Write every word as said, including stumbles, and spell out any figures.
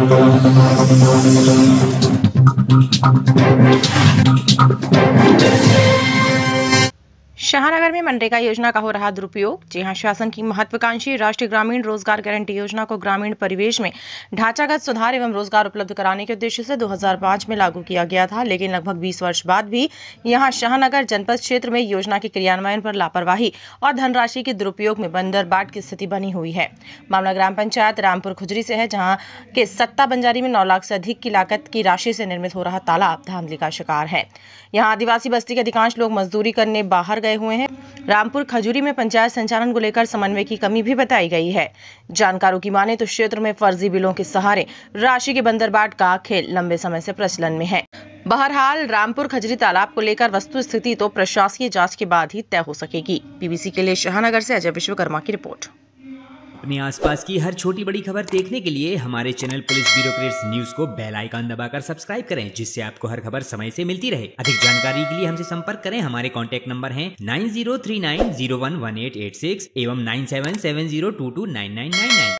शाहनगर में मनरेगा योजना का हो रहा दुरुपयोग। जी हां, शासन की महत्वाकांक्षी राष्ट्रीय ग्रामीण रोजगार गारंटी योजना को ग्रामीण परिवेश में ढांचागत सुधार एवं रोजगार उपलब्ध कराने के उद्देश्य से दो हज़ार पाँच में लागू किया गया था, लेकिन लगभग बीस वर्ष बाद भी यहां शाहनगर जनपद क्षेत्र में योजना के क्रियान्वयन पर लापरवाही और धनराशि के दुरुपयोग में बंदरबाट की स्थिति बनी हुई है। मामला ग्राम पंचायत रामपुर खुजरी से है, जहाँ के सत्ता बंजारी में नौ लाख से अधिक की लागत की राशि से निर्मित हो रहा तालाब धांधली का शिकार है। यहाँ आदिवासी बस्ती के अधिकांश लोग मजदूरी करने बाहर गए हुए हैं। रामपुर खजूरी में पंचायत संचालन को लेकर समन्वय की कमी भी बताई गई है। जानकारों की माने तो क्षेत्र में फर्जी बिलों के सहारे राशि के बंदरबाट का खेल लंबे समय से प्रचलन में है। बहरहाल रामपुर खजरी तालाब को लेकर वस्तु स्थिति तो प्रशासकीय जांच के बाद ही तय हो सकेगी। पीबीसी के लिए शाहनगर से अजय विश्वकर्मा की रिपोर्ट। अपने आसपास की हर छोटी बड़ी खबर देखने के लिए हमारे चैनल पुलिस ब्यूरोक्रेट्स न्यूज को बेल आइकन दबाकर सब्सक्राइब करें, जिससे आपको हर खबर समय से मिलती रहे। अधिक जानकारी के लिए हमसे संपर्क करें। हमारे कॉन्टैक्ट नंबर हैं nine zero three nine zero one one eight eight six एवं nine seven seven zero two two nine nine nine nine.